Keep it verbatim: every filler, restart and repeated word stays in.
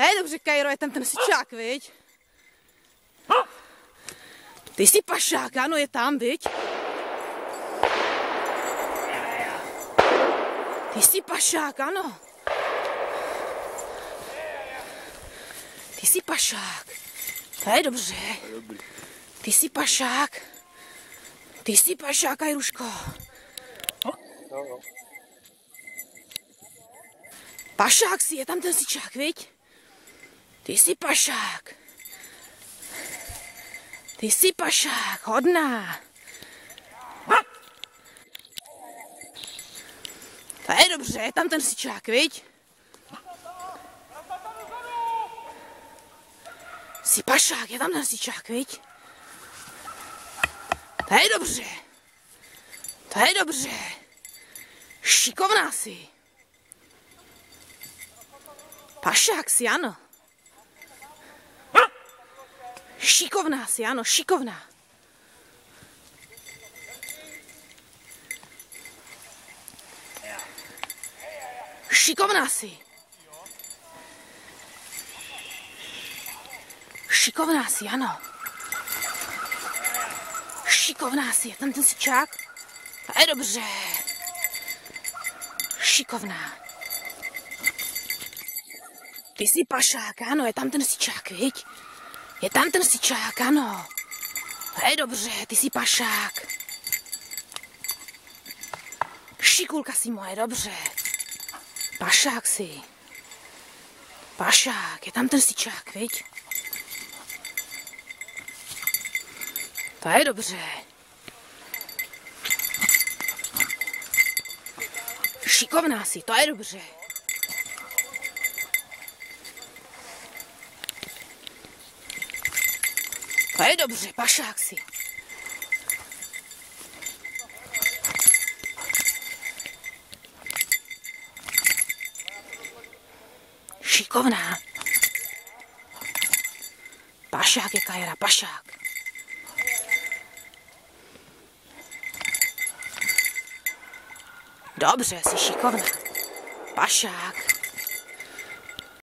Hej, dobře, Kajro, je tam ten sičák, viď? Ty jsi pašák, ano, je tam, viď? Ty jsi pašák, ano. Ty jsi pašák. To je dobře. Ty jsi pašák. Ty jsi pašák, Kajruško. Pašák si, je tam ten sičák, viď? Ty jsi pašák. Ty jsi pašák, hodná. To je dobře, je tam ten sičák, viď? Jsi pašák, je tam ten sičák, viď? To je dobře. To je dobře. Šikovná jsi. Pašák si, ano. Šikovná si, ano, šikovná. Šikovná si. Šikovná si, ano. Šikovná si, je tam ten sičák? To je dobře. Šikovná. Ty jsi pašák, ano, je tam ten sičák, viď? Je tam ten sičák, ano. To je dobře, ty jsi pašák. Šikulka si moje, dobře. Pašák si. Pašák, je tam ten sičák, viď? To je dobře. Šikovná si, to je dobře. To je dobře, pašák si. Šikovná. Pašák je Kajra, pašák. Dobře, jsi šikovná. Pašák.